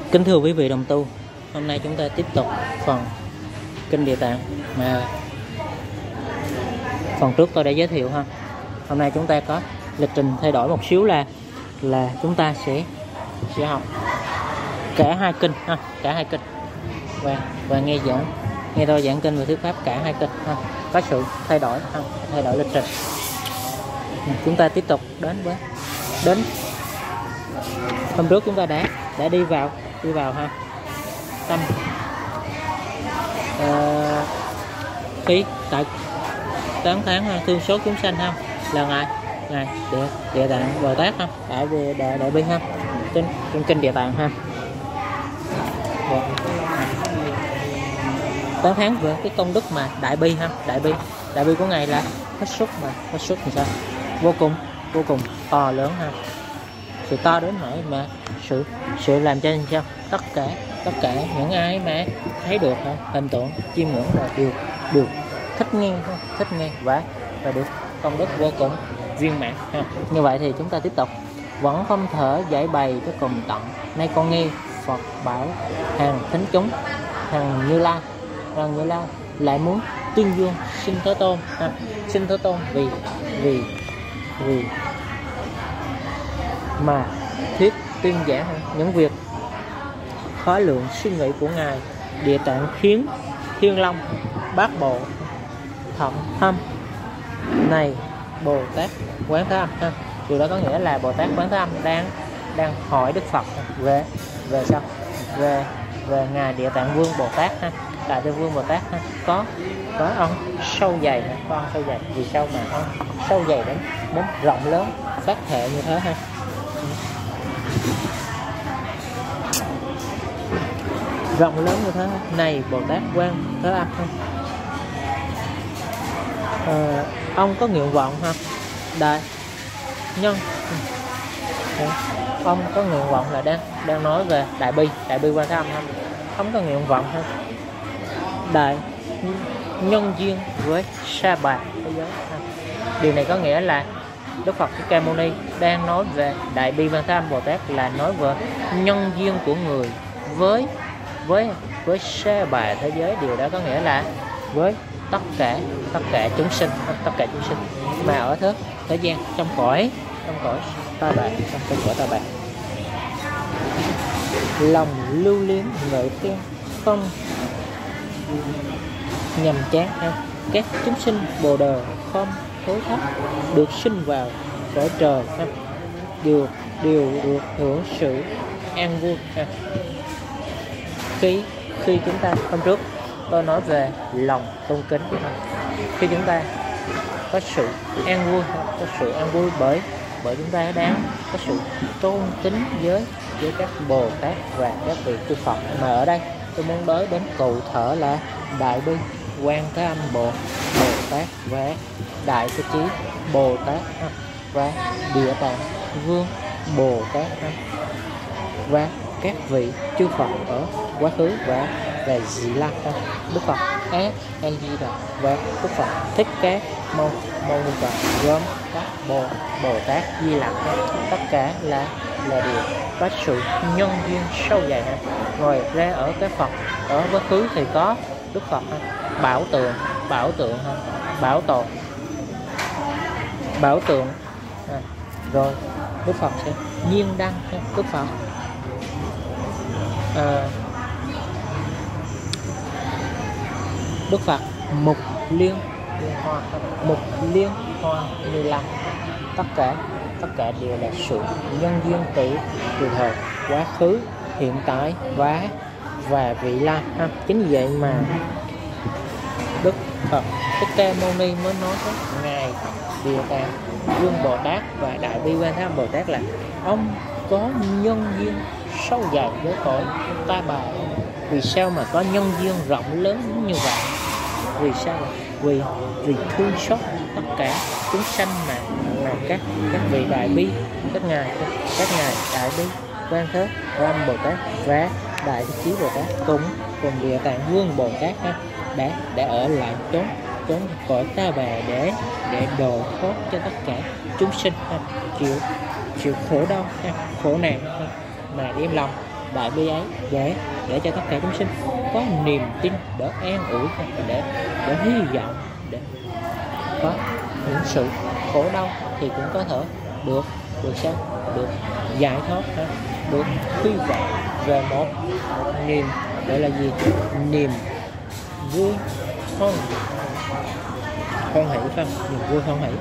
Kính thưa quý vị đồng tu, hôm nay chúng ta tiếp tục phần Kinh Địa Tạng mà phần trước tôi đã giới thiệu ha. Hôm nay chúng ta có lịch trình thay đổi một xíu là chúng ta sẽ học cả hai kinh ha, cả hai kinh và nghe tôi giảng kinh về thuyết pháp cả hai kinh ha. Có sự thay đổi ha, thay đổi lịch trình. Chúng ta tiếp tục đến hôm trước chúng ta đã đi vào ha tâm khí tại 8 tháng ha, thương xót chúng sanh ha, là ngài Địa Tạng Bồ Tát ha, đại bi ha, trên kinh Địa Tạng ha. 8 tháng về cái công đức mà đại bi ha, đại bi của ngài là hết sức thì sao, vô cùng to lớn ha, sự to đến nỗi mà sự làm cho sao tất cả những ai mà thấy được hình tượng chiêm ngưỡng là đều thích nghe và được công đức vô cùng viên mãn ha. Như vậy thì chúng ta tiếp tục vẫn không thể giải bày cho cùng tận. Nay con nghe Phật bảo hàng thính chúng, hàng Như Lai lại muốn tuyên dương sinh Thế Tôn ha. Sinh Thế Tôn vì mà thuyết tuyên giảng những việc khó lượng suy nghĩ của ngài Địa Tạng, khiến Thiên Long Bát Bộ Thận Thâm này Bồ Tát Quán Thế Âm ha. Điều đó có nghĩa là Bồ Tát Quán Thế Âm đang hỏi Đức Phật về sao, về ngài Địa Tạng Vương Bồ Tát ha, Đại Tây Vương Bồ Tát ha, có ông sâu dày ha, có ông sâu dày, vì sao mà ông sâu dày đến rộng lớn phát hệ như thế ha. Rộng lớn như thế này Bồ Tát Quán Thế Âm ha. Ông có nguyện vọng ha, đại nhân ông có nguyện vọng là đang nói về đại bi Quán Thế Âm ha. Ông có nguyện vọng ha, đại nhân duyên với sa bà thế giới ha. Điều này có nghĩa là Đức Phật Thích Ca Mâu Ni đang nói về đại bi Quán Thế Âm Bồ Tát là nói về nhân duyên của người với sa bà thế giới. Điều đó có nghĩa là với tất cả chúng sinh mà ở thế gian, trong cõi ta bà, trong cái cõi ta bà. Lòng lưu luyến ngợi khen không nhằm chán ha. Các chúng sinh bồ đề không thối thất được sinh vào cõi trời ha, đều được hưởng sự an vui ha. Khi chúng ta hôm trước tôi nói về lòng tôn kính, khi chúng ta có sự an vui, bởi chúng ta đang có sự tôn kính với các Bồ Tát và các vị chư Phật. Mà ở đây tôi muốn nói đến cụ thể là đại bi Quán Thế Âm Bồ Tát và Đại Thế Chí Bồ Tát và Địa Tạng Vương Bồ Tát và các vị chư Phật ở quá khứ và Di Lặc, Đức Phật A Di Đà và Đức Phật Thích Ca Mâu Ni Phật, gồm các Bồ Tát Di Lặc, tất cả là điều có sự nhân duyên sâu dày. Ngoài ra ở cái Phật ở quá khứ thì có Đức Phật bảo tượng rồi Đức Phật sẽ nhiên đăng Đức Phật Đức Phật mục liên hoa như lâm. Tất cả đều là sự nhân duyên từ thời quá khứ, hiện tại và vị lai ha. Chính vì vậy mà Đức Phật Thích Ca Mâu Ni mới nói với ngài Địa Tạng Vương Bồ Tát và đại bi Quán Thế Âm Bồ Tát là ông có nhân duyên sâu dày với cõi ta bà. Vì sao mà có nhân duyên rộng lớn như vậy? Vì sao? Vì thương xót tất cả chúng sanh mà các vị đại bi, các ngài đại bi Quán Thế Âm Bồ Tát và Đại Thế Chí Bồ Tát cùng Địa Tạng Vương Bồ Tát đã ở lại chốn cõi ta bà để độ thoát cho tất cả chúng sinh chịu khổ đau khổ nạn mà đem lòng đại bi ấy để cho tất cả chúng sinh có niềm tin, để an ủi, để hy vọng, để có những sự khổ đau thì cũng có thể được sao, được giải thoát, được hy vọng về một niềm gọi là gì, niềm vui hoan hỷ, phải không? Niềm vui hoan hỷ.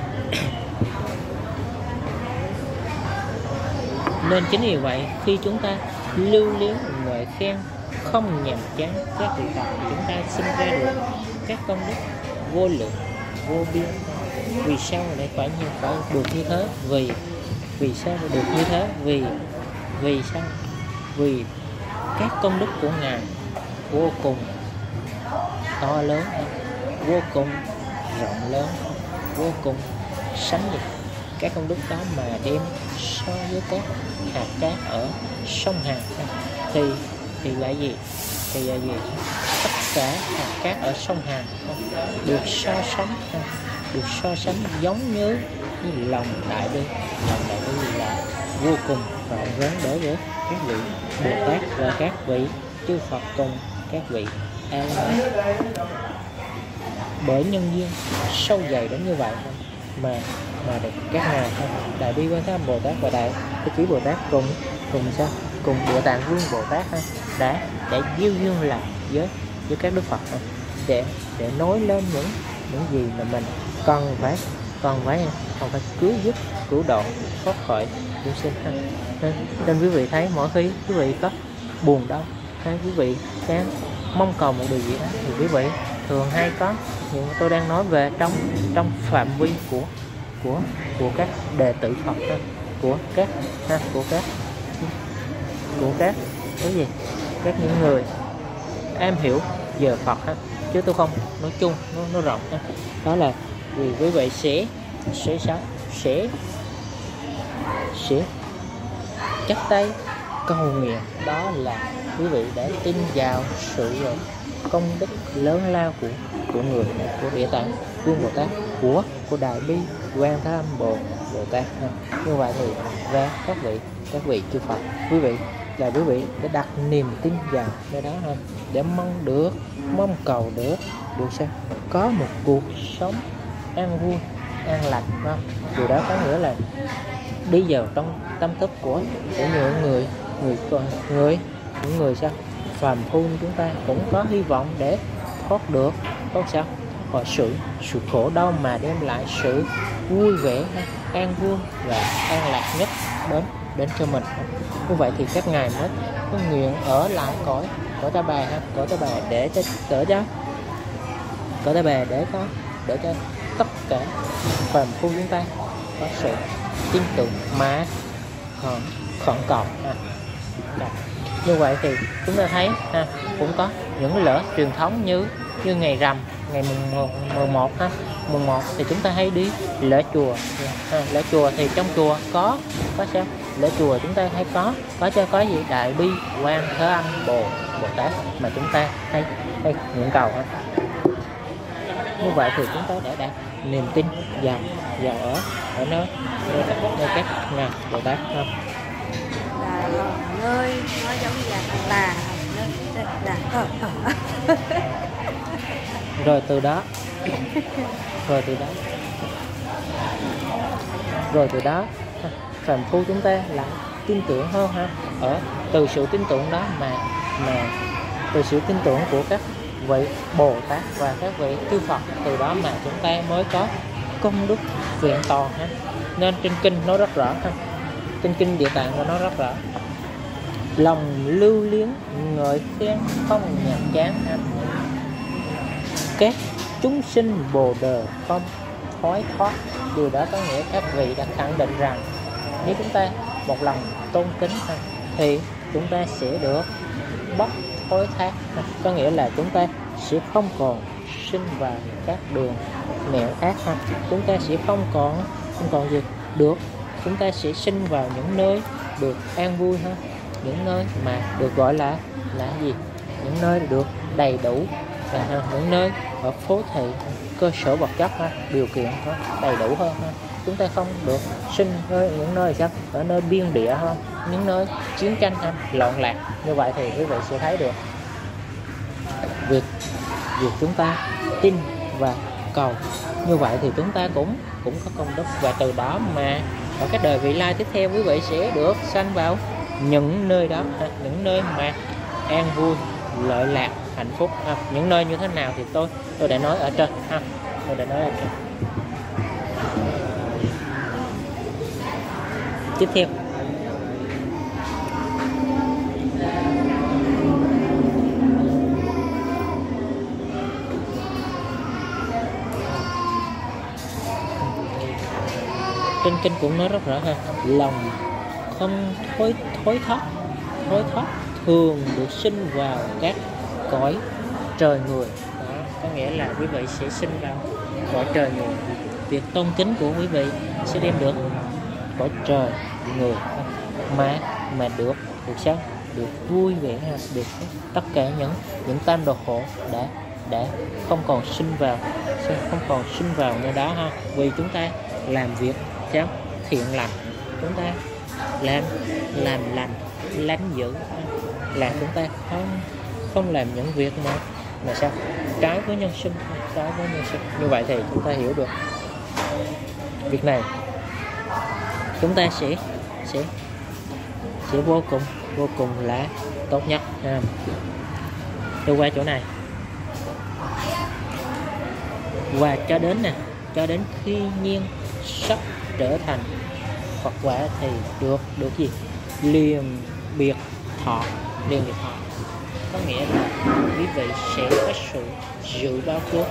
Nên chính vì vậy khi chúng ta lưu luyến ngợi khen không nhàm chán các vị Phật, chúng ta sinh ra được các công đức vô lượng vô biên. Vì sao lại phải được như thế? Vì sao được như thế? Vì sao? Vì các công đức của Ngài vô cùng to lớn, vô cùng rộng lớn, vô cùng sánh được các công đức đó mà đem so với các hạt cát ở sông Hàn thì là gì? Tất cả hạt cát ở sông Hàn được so sánh giống như lòng đại bi là vô cùng rộng lớn đối với các vị Bồ Tát và các vị chư Phật cùng các vị A La Hán. Bởi nhân duyên sâu dày đến như vậy mà được các ngài Đại Bi Quan Thế Âm Bồ Tát và Đại Thế Chí Bồ Tát cùng sao, cùng Địa Tạng Vương Bồ Tát đã gieo duyên làm với các đức Phật để nói lên những gì mà mình cần phải cứu giúp, cứu độ, thoát khỏi chúng sinh. Nên quý vị thấy mỗi khi quý vị có buồn đau hay quý vị sẽ mong cầu một điều gì đó thì quý vị thường hay có những tôi đang nói về trong phạm vi của các đệ tử Phật, của các cái gì, các những người am hiểu về Phật chứ tôi không nói chung, nó rộng. Đó là vì quý vị sẽ chắp tay cầu nguyện, đó là quý vị để tin vào sự công đức lớn lao của người, của Địa Tạng Vương Bồ Tát, của Đại Bi Quan Thế Âm Bồ Tát. Như vậy thì và các vị chư Phật, quý vị để đặt niềm tin vào nơi đó để mong cầu được sao có một cuộc sống an vui, an lành, không? Điều đó có nghĩa là đi vào trong tâm thức của những người sao phàm phu như chúng ta cũng có hy vọng để thoát được sao khỏi sự khổ đau mà đem lại sự vui vẻ, an vui và an lạc nhất đến cho mình. Như vậy thì các ngài mới có nguyện ở lại cõi Ta Bà để cho tất cả phàm phu chúng ta có sự tin tưởng mà khẩn cầu. Như vậy thì chúng ta thấy cũng có những lễ truyền thống như ngày rằm, ngày mùng 1 thì chúng ta hay đi lễ chùa. Lễ chùa thì trong chùa có sao? Lễ chùa chúng ta hay có gì? Đại Bi Quan Thế Âm Bồ Tát mà chúng ta hay nguyện cầu. Như vậy thì chúng ta đã đặt niềm tin vào ở nơi các ngài Bồ Tát không? Là nơi nó giống như là rồi từ đó phàm phu chúng ta lại tin tưởng hơn ở từ sự tin tưởng đó mà từ sự tin tưởng của các vị Bồ Tát và các vị chư Phật, từ đó mà chúng ta mới có công đức vẹn toàn. Nên trên kinh nó rất rõ, trên kinh Địa Tạng của nó rất rõ: lòng lưu luyến ngợi khen không nhàm chán, các chúng sinh bồ đề không thói thoát. Điều đó có nghĩa các vị đã khẳng định rằng nếu chúng ta một lòng tôn kính thì chúng ta sẽ được bất thối thác, có nghĩa là chúng ta sẽ không còn sinh vào các đường nẻo ác, chúng ta sẽ không còn gì được, chúng ta sẽ sinh vào những nơi được an vui, những nơi mà được gọi là gì, những nơi được đầy đủ, những nơi ở phố thị cơ sở vật chất điều kiện đầy đủ hơn. chúng ta không được sinh ở những nơi sao, ở nơi biên địa không, những nơi chiến tranh loạn lạc. Như vậy thì quý vị sẽ thấy được việc chúng ta tin và cầu như vậy thì chúng ta cũng có công đức, và từ đó mà ở cái đời vị lai tiếp theo quý vị sẽ được sanh vào những nơi đó, những nơi mà an vui, lợi lạc, hạnh phúc. Những nơi như thế nào thì tôi đã nói ở trên tôi đã nói ở trên. Tiếp theo trên kinh cũng nói rất rõ lòng không thối thoát thường được sinh vào các cõi trời người. Đó, có nghĩa là quý vị sẽ sinh vào cõi trời người. Việc tôn kính của quý vị sẽ đem được cõi trời người mà được sao, được vui vẻ, được tất cả những tam đồ khổ đã không còn sinh vào nơi đó vì chúng ta làm việc thiện lành, chúng ta làm lành lánh dữ, là chúng ta không làm những việc mà sao trái với nhân sinh. Như vậy thì chúng ta hiểu được việc này, chúng ta sẽ vô cùng là tốt nhất. Tôi qua chỗ này và cho đến khi nhiên sắp trở thành Phật quả thì được gì? Liền biệt thọ. Có nghĩa là quý vị sẽ có sự dự báo trước.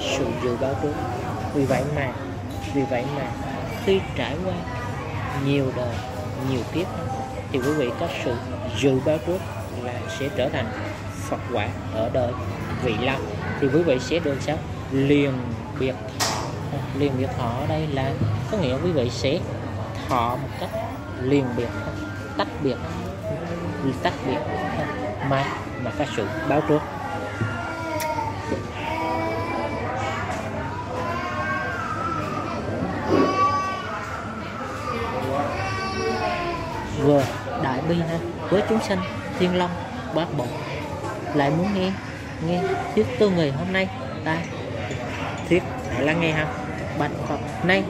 Vì vậy mà khi trải qua nhiều đời, nhiều kiếp thì quý vị có sự dự báo trước là sẽ trở thành Phật quả ở đời vị lai, thì quý vị sẽ được sao? Liền biệt thọ ở đây là có nghĩa quý vị sẽ thọ một cách liền biệt, tách biệt mà có sự báo trước. Vừa đại bi với chúng sanh thiên long bát bộ, lại muốn nghe thuyết tư người hôm nay ta thuyết hãy lắng nghe bạch Phật nay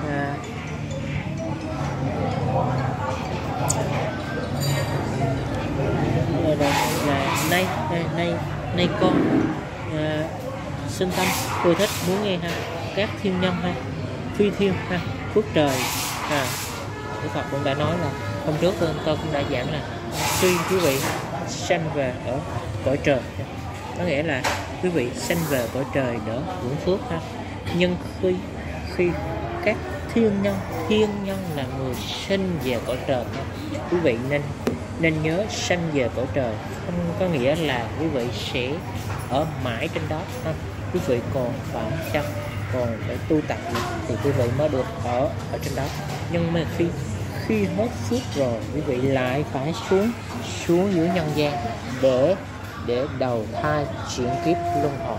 nay con sinh tâm tôi thích muốn nghe các thiên nhân phi thiên phước trời. Đức Phật cũng đã nói là hôm trước tôi cũng đã giảng là khi quý vị sanh về ở cõi trời, có nghĩa là quý vị sanh về cõi trời đỡ hưởng phước nhưng khi các thiên nhân là người sinh về cõi trời, quý vị nên nhớ sanh về cõi trời không có nghĩa là quý vị sẽ ở mãi trên đó. Quý vị còn phải tu tập thì quý vị mới được ở trên đó. Nhưng mà khi hết phước rồi, quý vị lại phải xuống dưới nhân gian để đầu thai chuyển kiếp luân hồi.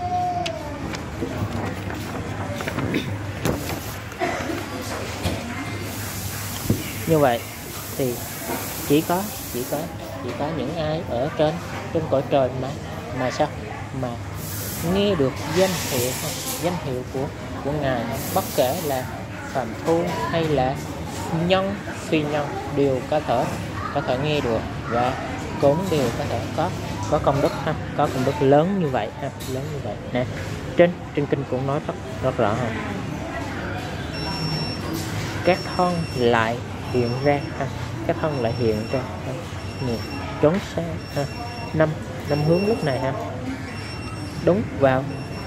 Như vậy thì chỉ có những ai ở trên cõi trời mà sao mà nghe được danh hiệu của ngài, bất kể là phàm phu hay là nhân phi nhân đều có thể nghe được và cũng đều có thể có công đức có công đức lớn như vậy nè. Trên kinh cũng nói rất rõ các thân lại hiện ra trốn xa năm hướng lúc này đúng vào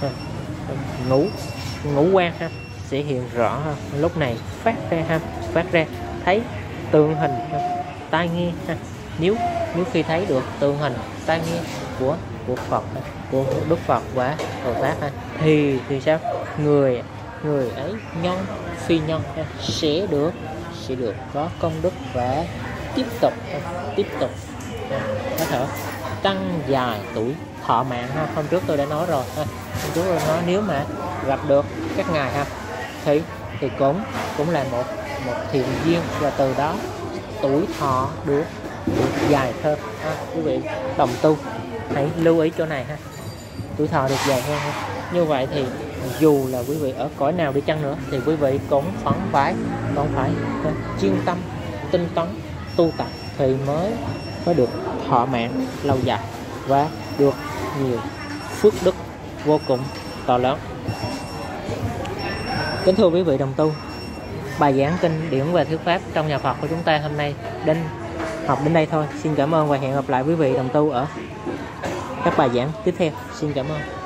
ngũ quan sẽ hiện rõ lúc này phát ra thấy tượng hình tai nghe nếu khi thấy được tượng hình tai nghe của Phật, của Đức Phật và Bồ Tát thì sao người ấy nhân phi nhân sẽ được có công đức và tiếp tục có thể tăng dài tuổi thọ mạng hôm trước tôi đã nói rồi. Hôm trước tôi nói nếu mà gặp được các ngài thì cũng là một thiện duyên, và từ đó tuổi thọ được dài hơn ha. Quý vị đồng tu hãy lưu ý chỗ này ha, tuổi thọ được dài hơn ha. Như vậy thì dù là quý vị ở cõi nào đi chăng nữa thì quý vị cũng phải chuyên tâm tinh tấn tu tập thì mới được thọ mạng lâu dài và được nhiều phước đức vô cùng to lớn. Kính thưa quý vị đồng tu, bài giảng kinh điển về thuyết pháp trong nhà Phật của chúng ta hôm nay học đến đây thôi. Xin cảm ơn và hẹn gặp lại quý vị đồng tu ở các bài giảng tiếp theo. Xin cảm ơn.